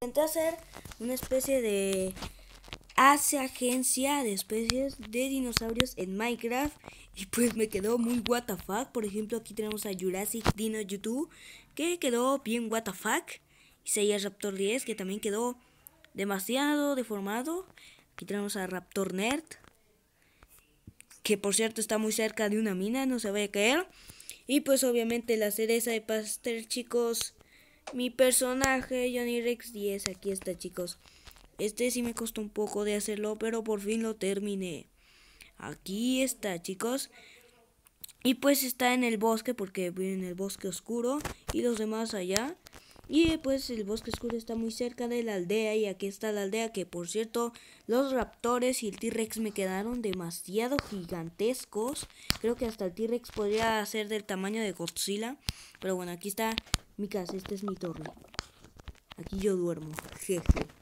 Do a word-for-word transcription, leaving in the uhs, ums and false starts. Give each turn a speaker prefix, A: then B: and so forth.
A: Intenté hacer una especie de hace agencia de especies de dinosaurios en Minecraft y pues me quedó muy what the fuck. Por ejemplo, aquí tenemos a Jurassic Dino YouTube, que quedó bien what the fuck. Y Raptor diez, que también quedó demasiado deformado. Aquí tenemos a Raptor Nerd, que por cierto está muy cerca de una mina, no se vaya a caer. Y pues obviamente la cereza de pastel, chicos, mi personaje Johnny Rex diez, aquí está, chicos. Este sí me costó un poco de hacerlo, pero por fin lo terminé. Aquí está, chicos. Y pues está en el bosque, porque vive en el bosque oscuro y los demás allá. Y pues el bosque oscuro está muy cerca de la aldea. Y aquí está la aldea, que por cierto, los raptores y el T-Rex me quedaron demasiado gigantescos. Creo que hasta el T-Rex podría ser del tamaño de Godzilla. Pero bueno, aquí está mi casa, esta es mi torre. Aquí yo duermo, jeje.